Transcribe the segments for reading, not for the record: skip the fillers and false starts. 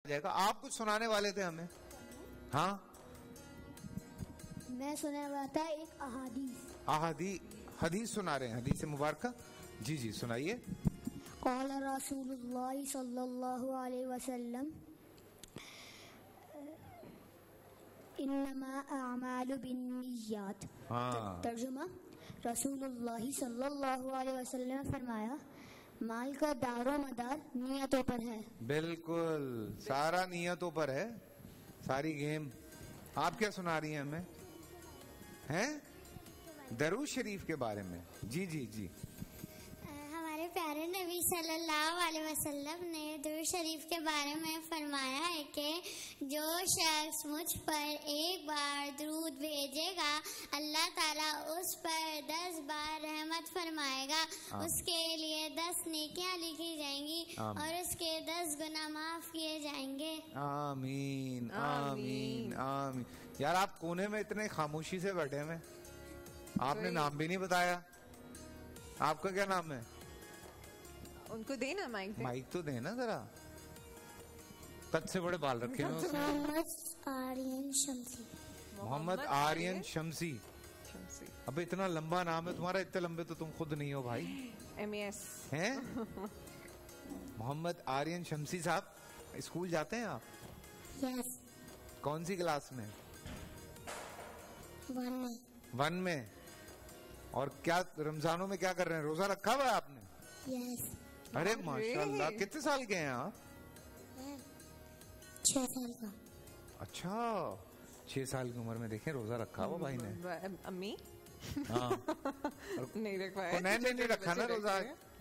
जाएगा। आप कुछ सुनाने वाले थे हमें। हाँ, मैं सुनाने वाला था एक हदीस सुना रहे हैं, हदीस मुबारक। जी जी सुनाइए। क़ाल रसूलुल्लाह सल्लल्लाहु अलैहि वसल्लम इन्नमा अअमालु बिन्निय्यात। तर्जुमा, रसूलुल्लाह सल्लल्लाहु अलैहि वसल्लम ने फरमाया, माल का दारो मदार नियतों पर है। बिल्कुल, सारा नियतों पर है, सारी गेम। आप क्या सुना रही हैं हमें? हैं दरूद शरीफ के बारे में। जी जी जी। हमारे प्यारे नबी सल्लल्लाहु अलैहि वसल्लम ने दुरूद शरीफ के बारे में फरमाया है कि जो शख्स मुझ पर एक बार दुरूद भेजेगा, अल्लाह ताला उस पर 10 बार रहमत फरमाएगा, उसके लिए 10 नेकियां लिखी जाएंगी और उसके 10 गुनाह माफ किए जाएंगे। आमीन आमीन आमीन। यार आप कोने में इतने खामोशी से बैठे हुए, आपने नाम भी नहीं बताया। आपका क्या नाम है? उनको देना माइक। माइक तो देना जरा। कद से बड़े बाल रखे हैं उसने। मोहम्मद आर्यन शम्सी। अब इतना लंबा नाम है तुम्हारा, इतने लंबे तो तुम खुद नहीं हो भाई। MES हैं? मोहम्मद आर्यन शम्सी साहब, स्कूल जाते हैं आप? यस। कौन सी क्लास में? 1 में। और क्या रमजानों में क्या कर रहे हैं? रोजा रखा हुआ है आपने? यस। अरे माशाल्लाह। कितने साल के हैं आप? 6 साल का। अच्छा, 6 साल की उम्र में देखें रोजा रखा हुआ भाई ने। अम्मी हाँ नहीं रखा है। कुनैन ने नहीं रखा ना रोजा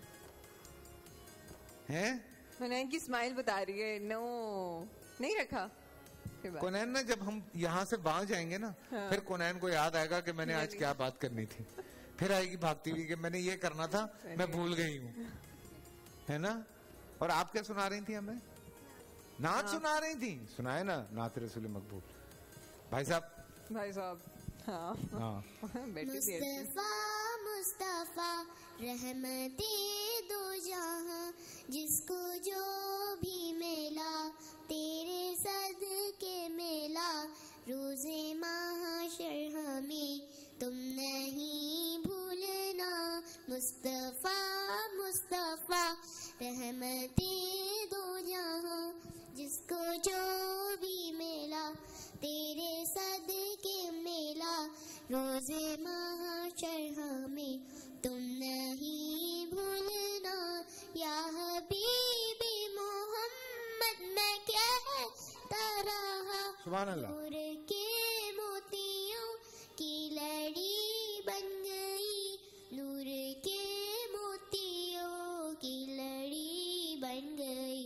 है? कुनैन की स्माइल बता रही है। नो, नहीं रखा। कुनैन ना, जब हम यहाँ से बाहर जाएंगे ना, फिर कुनैन को याद आएगा कि मैंने आज क्या बात करनी थी। फिर आएगी भागती हुई कि मैंने ये करना था, मैं भूल गई हूँ, है ना। और आप क्या सुना रही थी हमें? नात सुना रही थी। सुनाए ना नात रसूल मकबूल। भाई साहब। हाँ मुस्तफा मुस्तफा रहमते दो जहां, जिसको जो भी मिला तेरे सदके मिला, रोज़े महशर हमें तुम नहीं भूलना। मुस्तफा मुस्तफा रहमते दो जहां, जिसको जो भी मिला तेरे सदके मिला, रोज़े महशर हमें तुम नहीं भूलना। या हबीबी मोहम्मद मैं कहता रहा, सुभान अल्लाह। नूर के मोतियों की लड़ी बन गई, नूर के मोतियों की लड़ी बन गई।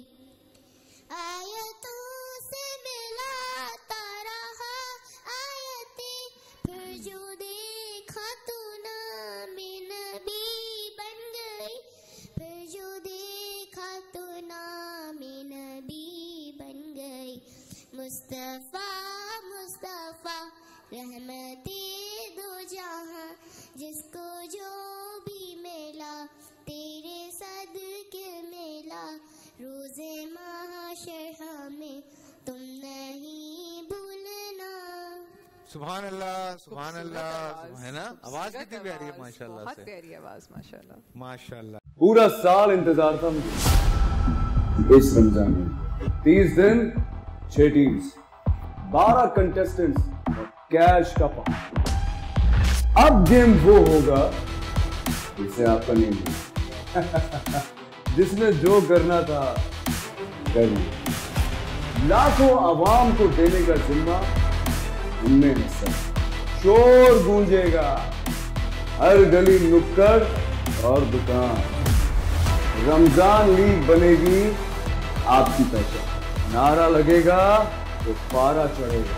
आयतों से मिलाता रहा आयतें, फिर जो देखा तो नामे नबी बन गई, फिर जो देखा तो नामे नबी बन गई। मुस्तफा मुस्तफा रहमते दो जहां, जिसको जो भी मिला तेरे सदके मिला, रोज़े महशर हमें तुम नहीं भूलना। सुभान अल्लाह सुभान अल्लाह। है ना, आवाज कितनी प्यारी है माशाल्लाह से। बहुत प्यारी आवाज माशाल्लाह माशाल्लाह। पूरा साल इंतजार था मुझे इस रमजान में। 30 दिन 6 टीम्स, 12 कंटेस्टेंट्स और कैश का पार्ट। अब गेम वो होगा जिसे आपका नहीं है जिसने जो करना था कर लिया। लाखों आवाम को देने का जिम्मा हमने हिस्सा। शोर गूंजेगा हर गली नुक्कड़ और दुकान। रमजान लीग बनेगी आपकी पहचान। नारा लगेगा तो पारा चढ़ेगा।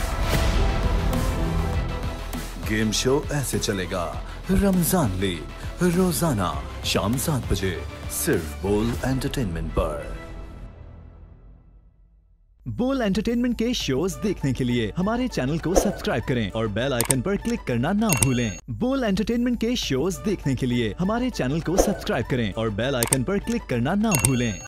गेम शो ऐसे चलेगा। रमजान लीग रोजाना शाम 7 बजे सिर्फ बोल एंटरटेनमेंट पर। बोल एंटरटेनमेंट के शोज देखने के लिए हमारे चैनल को सब्सक्राइब करें और बेल आइकन पर क्लिक करना ना भूलें। बोल एंटरटेनमेंट के शोज देखने के लिए हमारे चैनल को सब्सक्राइब करें और बेल आइकन पर क्लिक करना ना भूलें।